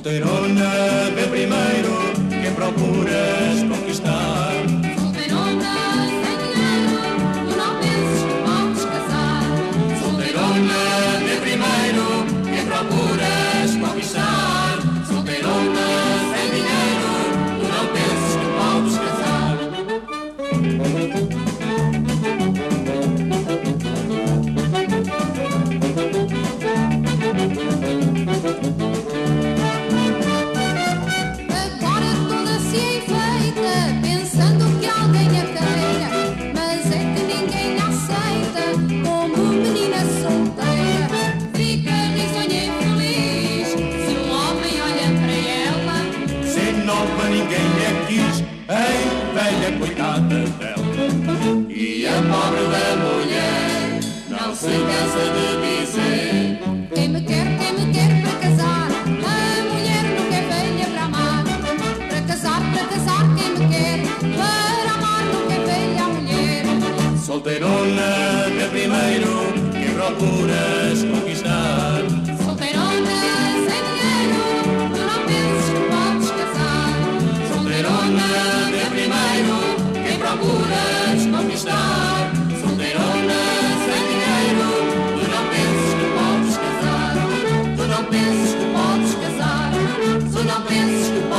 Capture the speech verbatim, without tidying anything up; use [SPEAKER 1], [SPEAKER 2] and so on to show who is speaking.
[SPEAKER 1] Solteirona, vê primeiro quem procuras conquistar.
[SPEAKER 2] Solteirona, sem dinheiro, tu não penses que podes casar.
[SPEAKER 1] Solteirona, vê primeiro quem procuras conquistar. Solteirona, sem dinheiro, tu não penses que podes casar.
[SPEAKER 2] Agora toda se enfeita, pensando que alguém a queira, mas é que ninguém a aceita como menina solteira. Fica risonha e feliz se um homem olha para ela.
[SPEAKER 1] Sem nova ninguém lhe quis, ei, velha coitada dela. E a pobre da mulher não se cansa de dizer:
[SPEAKER 2] Quem me quer, quem me quer para casar, a mulher nunca é velha para amar. Para casar, para casar, quem me quer, para amar nunca é velha a mulher.
[SPEAKER 1] solteirona, vê primeiro quem procuras conquistar.
[SPEAKER 2] Solteirona, sem dinheiro, tu não penses que podes casar.
[SPEAKER 1] Solteirona, vê primeiro quem procuras conquistar. Solteirona, sem dinheiro, tu não penses que podes casar. Tu não penses que podes casar. Tu não penses que podes